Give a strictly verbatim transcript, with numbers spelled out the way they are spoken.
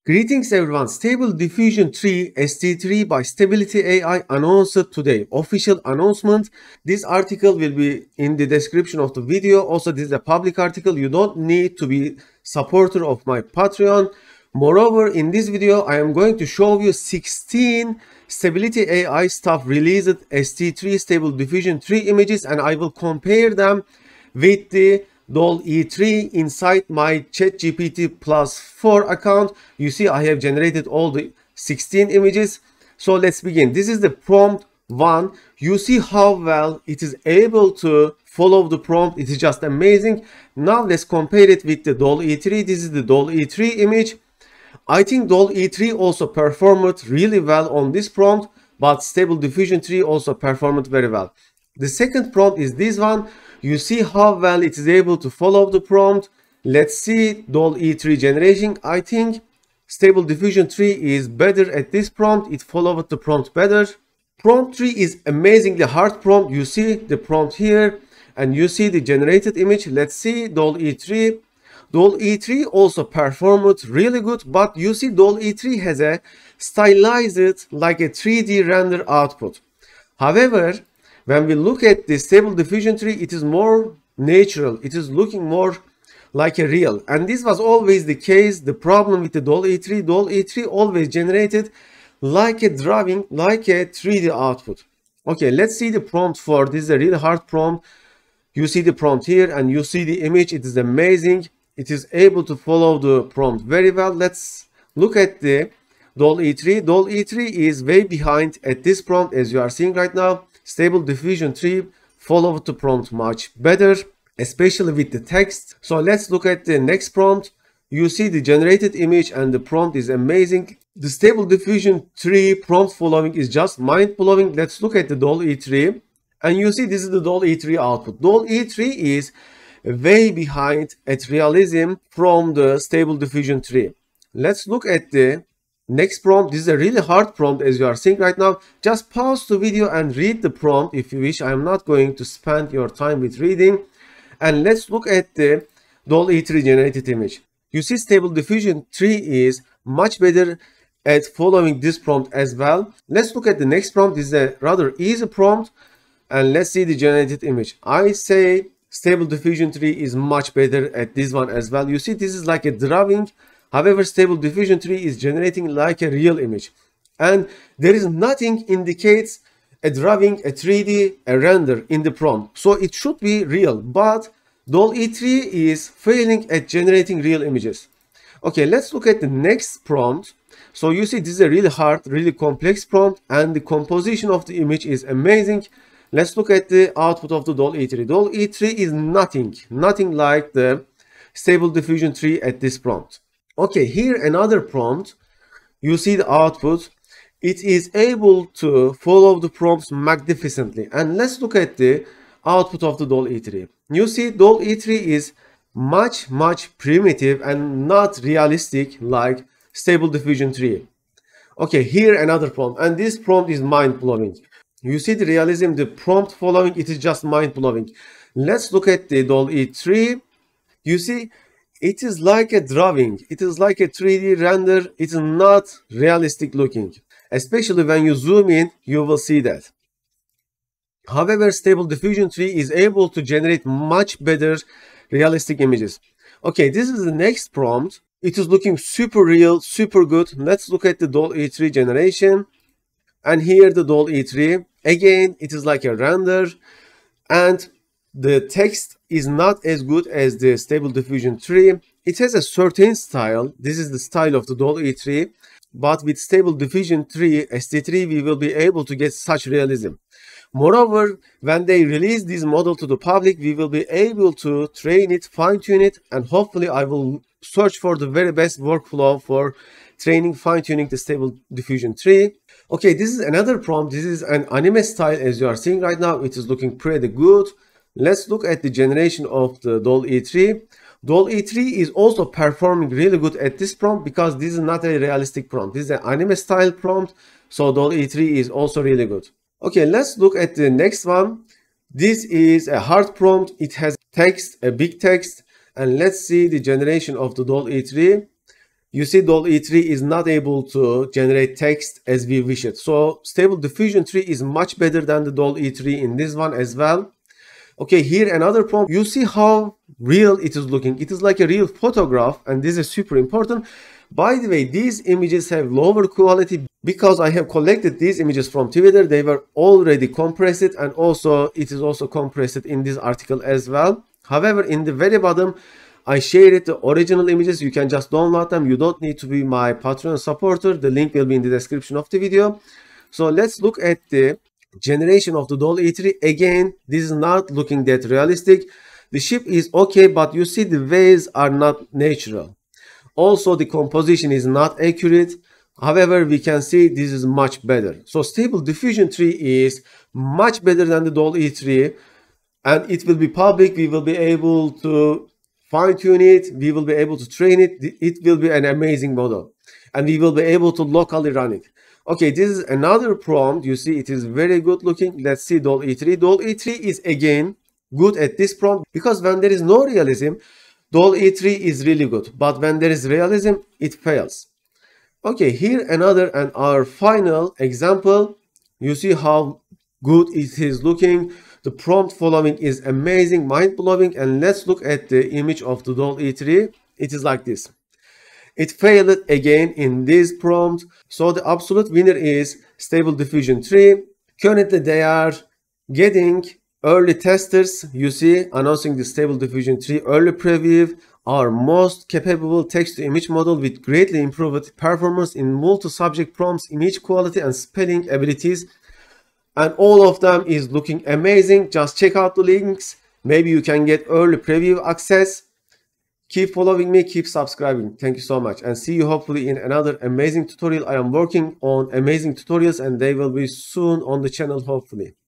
Greetings everyone, Stable Diffusion three S D three by Stability A I announced today. Official announcement. This article will be in the description of the video. Also, this is a public article. You don't need to be supporter of my Patreon. Moreover, in this video, I am going to show you sixteen Stability A I stuff released S D three Stable Diffusion three images, and I will compare them with the Dall E three inside my ChatGPT plus four account. You see, I have generated all the sixteen images. So let's begin. This is the prompt one. You see how well it is able to follow the prompt. It is just amazing. Now let's compare it with the Dall E three. This is the Dall E three image. I think Dall E three also performed really well on this prompt, but Stable Diffusion three also performed very well. The second prompt is this one. You see how well it is able to follow the prompt. Let's see Dall E three generation. I think Stable Diffusion three is better at this prompt. It followed the prompt better. Prompt three is amazingly hard prompt. You see the prompt here and you see the generated image. Let's see Dall E three. Dall E three also performed really good, but you see Dall E three has a stylized like a three D render output. However, when we look at the Stable Diffusion three, it is more natural. It is looking more like a real. And this was always the case. The problem with the Dall E three, Dall E three always generated like a drawing, like a three D output. Okay, let's see the prompt for this is a really hard prompt. You see the prompt here and you see the image. It is amazing. It is able to follow the prompt very well. Let's look at the Dall E three. Dall E three is way behind at this prompt, as you are seeing right now. Stable Diffusion three followed the prompt much better, especially with the text. So let's look at the next prompt. You see the generated image and the prompt is amazing. The Stable Diffusion three prompt following is just mind-blowing. Let's look at the Dall E three. And you see this is the Dall E three output. Dall E three is way behind at realism from the Stable Diffusion three. Let's look at the next prompt. This is a really hard prompt, as you are seeing right now. Just pause the video and read the prompt if you wish. I am not going to spend your time with reading. And let's look at the Dall E three generated image. You see Stable Diffusion three is much better at following this prompt as well. Let's look at the next prompt. This is a rather easy prompt. And let's see the generated image. I say Stable Diffusion three is much better at this one as well. You see this is like a drawing. However, Stable Diffusion three is generating like a real image. And there is nothing indicates a drawing, a three D, a render in the prompt. So it should be real. But Dall E three is failing at generating real images. Okay, let's look at the next prompt. So you see this is a really hard, really complex prompt. And the composition of the image is amazing. Let's look at the output of the Dall E three. Dall E three is nothing, nothing like the Stable Diffusion three at this prompt. Okay, here another prompt. You see the output. It is able to follow the prompts magnificently. And let's look at the output of the Dall E three. You see Dall E three is much, much primitive and not realistic like Stable Diffusion three. Okay, here another prompt. And this prompt is mind-blowing. You see the realism, the prompt following, it is just mind-blowing. Let's look at the Dall E three. You see, it is like a drawing. It is like a three D render. It is not realistic looking. Especially when you zoom in, you will see that. However, Stable Diffusion three is able to generate much better realistic images. Okay, this is the next prompt. It is looking super real, super good. Let's look at the Dall E three generation. And here the Dall E three. Again, it is like a render. And the text is not as good as the Stable Diffusion three. It has a certain style. This is the style of the Dall E three. But with Stable Diffusion three, S D three, we will be able to get such realism. Moreover, when they release this model to the public, we will be able to train it, fine-tune it, and hopefully I will search for the very best workflow for training, fine-tuning the Stable Diffusion three. Okay, this is another prompt. This is an anime style, as you are seeing right now. It is looking pretty good. Let's look at the generation of the Dall E three. Dall E three is also performing really good at this prompt because this is not a realistic prompt. This is an anime style prompt. So Dall E three is also really good. Okay, let's look at the next one. This is a hard prompt. It has text, a big text. And let's see the generation of the Dall E three. You see, Dall E three is not able to generate text as we wish it. So Stable Diffusion three is much better than the Dall E three in this one as well. Okay, here another prompt. You see how real it is looking. It is like a real photograph, and this is super important. By the way, these images have lower quality because I have collected these images from Twitter. They were already compressed, and also it is also compressed in this article as well. However, in the very bottom, I shared the original images. You can just download them. You don't need to be my Patreon supporter. The link will be in the description of the video. So let's look at the generation of the Dall E three. Again, this is not looking that realistic. The ship is okay, but you see the waves are not natural. Also, the composition is not accurate. However, we can see this is much better. So Stable Diffusion three is much better than the Dall E three, and it will be public. We will be able to fine-tune it. We will be able to train it. It will be an amazing model, and we will be able to locally run it. Okay, this is another prompt. You see, it is very good looking. Let's see Dall E three. Dall E three is again good at this prompt because when there is no realism, Dall E three is really good. But when there is realism, it fails. Okay, here another and our final example. You see how good it is looking. The prompt following is amazing, mind-blowing. And let's look at the image of the Dall E three. It is like this. It failed again in this prompt. So the absolute winner is Stable Diffusion three. Currently they are getting early testers. You see, announcing the Stable Diffusion three early preview, our most capable text-to-image model with greatly improved performance in multi-subject prompts, image quality, and spelling abilities. And all of them is looking amazing. Just check out the links. Maybe you can get early preview access. Keep following me, keep subscribing. Thank you so much, and see you hopefully in another amazing tutorial. I am working on amazing tutorials and they will be soon on the channel hopefully.